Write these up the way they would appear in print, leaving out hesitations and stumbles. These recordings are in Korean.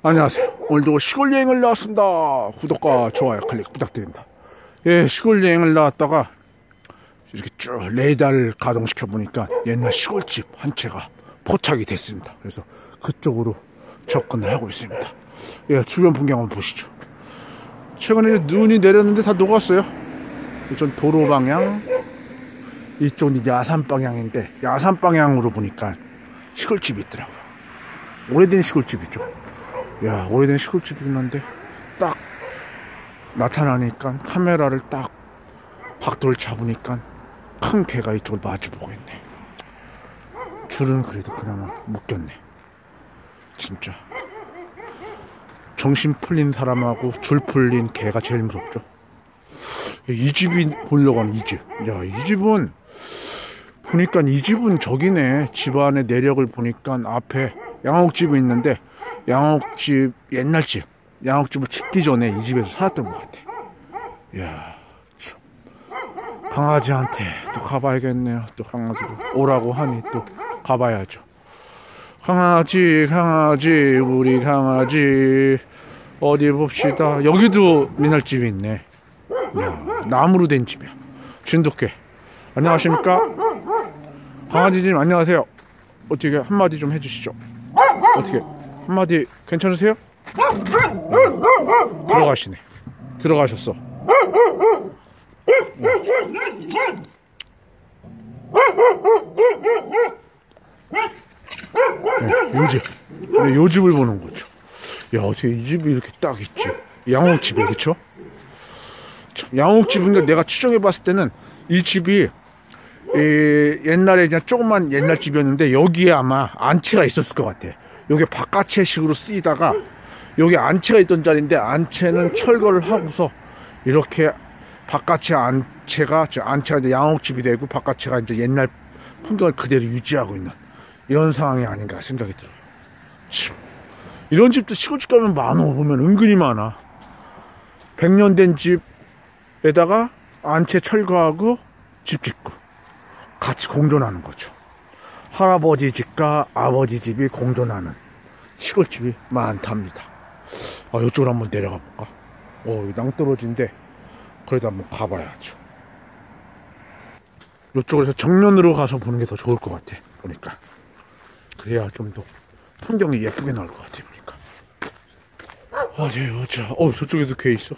안녕하세요. 오늘도 시골 여행을 나왔습니다. 구독과 좋아요 클릭 부탁드립니다. 예, 시골 여행을 나왔다가 이렇게 쭉 레이더를 가동시켜 보니까 옛날 시골집 한 채가 포착이 됐습니다. 그래서 그쪽으로 접근을 하고 있습니다. 예, 주변 풍경 한번 보시죠. 최근에 눈이 내렸는데 다 녹았어요. 이쪽 도로 방향, 이쪽은 야산 방향인데 야산 방향으로 보니까 시골집이 있더라고요. 오래된 시골집이죠. 야, 오래된 시골집이긴 한데 딱 나타나니까 카메라를 딱 각도를 잡으니까 큰 개가 이쪽을 마주보고 있네. 줄은 그래도 그나마 묶였네. 진짜 정신 풀린 사람하고 줄 풀린 개가 제일 무섭죠. 이 집이 보려고 하는 이 집. 야, 이 집은 보니까 이 집은 저기네. 집안의 내력을 보니까 앞에 양옥집이 있는데 양옥집, 옛날 집, 양옥집을 짓기 전에 이 집에서 살았던 것 같아. 이야, 참. 강아지한테 또 가봐야겠네요. 또 강아지가 오라고 하니 또 가봐야죠. 강아지, 강아지, 우리 강아지 어디 봅시다. 여기도 미나집이 있네. 이야, 나무로 된 집이야. 진돗개. 안녕하십니까? 강아지님 안녕하세요. 어떻게 한마디 좀 해주시죠. 어떻게 한마디 괜찮으세요? 들어가시네. 들어가셨어. 네, 요 집. 네, 요 집을 보는 거죠. 야, 어떻게 이 집이 이렇게 딱 있지? 양옥집이야, 그쵸? 양옥집인가 내가 추정해 봤을 때는 이 집이 옛날에 그냥 조그만 옛날 집이었는데 여기에 아마 안채가 있었을 것 같아. 여기 바깥채식으로 쓰이다가 여기 안채가 있던 자리인데 안채는 철거를 하고서 이렇게 바깥채 안채가 이제 양옥집이 되고 바깥채가 이제 옛날 풍경을 그대로 유지하고 있는 이런 상황이 아닌가 생각이 들어요. 참, 이런 집도 시골집 가면 많아. 보면 은근히 많아. 100년 된 집에다가 안채 철거하고 집 짓고 같이 공존하는 거죠. 할아버지 집과 아버지 집이 공존하는 시골집이 많답니다. 이쪽으로 한번 내려가 볼까? 낭떠러지인데 그래도 한번 가봐야죠. 이쪽으로 해서 정면으로 가서 보는 게 더 좋을 것 같아. 보니까 그래야 좀 더 풍경이 예쁘게 나올 것 같아. 보니까 저쪽에도 개 있어.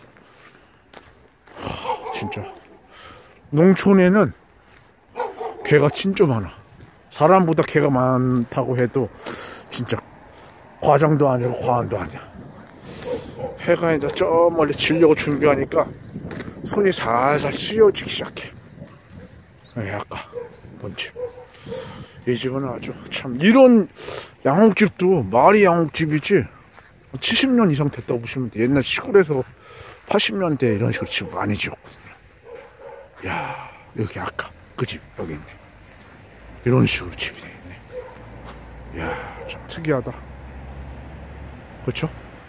진짜 농촌에는 개가 진짜 많아. 사람보다 개가 많다고 해도 진짜 과장도 아니고 과언도 아니야. 해가 이제 저 멀리 지려고 준비하니까 손이 살살 시려지기 시작해. 아까 본 집. 이 집은 아주 참, 이런 양옥집도 말이 양옥집이지 70년 이상 됐다고 보시면 돼. 옛날 시골에서 80년대 이런 식으로 집 많이 지었거든요. 야, 여기 아까 그 집 여기 있네. 이런 식으로 집이 되겠네. 이야, 참 특이하다. 그렇죠?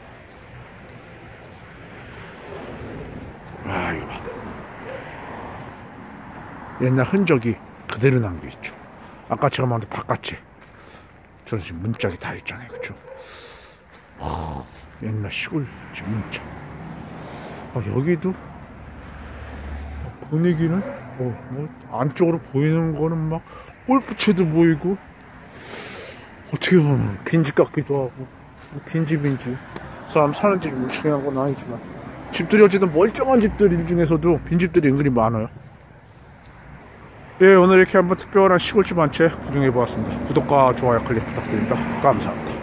와, 이거 봐. 옛날 흔적이 그대로 남겨있죠. 아까 제가 말한 바깥에 저런 지금 문짝이 다 있잖아요. 그렇죠? 옛날 시골집 문짝. 여기도 분위기는 뭐 안쪽으로 보이는 거는 막 골프채도 보이고 어떻게 보면 빈집 같기도 하고 빈집인지 사람 사는 집이 뭐 중요한 건 아니지만 집들이 어쨌든 멀쩡한 집들 중에서도 빈집들이 은근히 많아요. 예, 오늘 이렇게 한번 특별한 시골집 한 채 구경해 보았습니다. 구독과 좋아요 클릭 부탁드립니다. 감사합니다.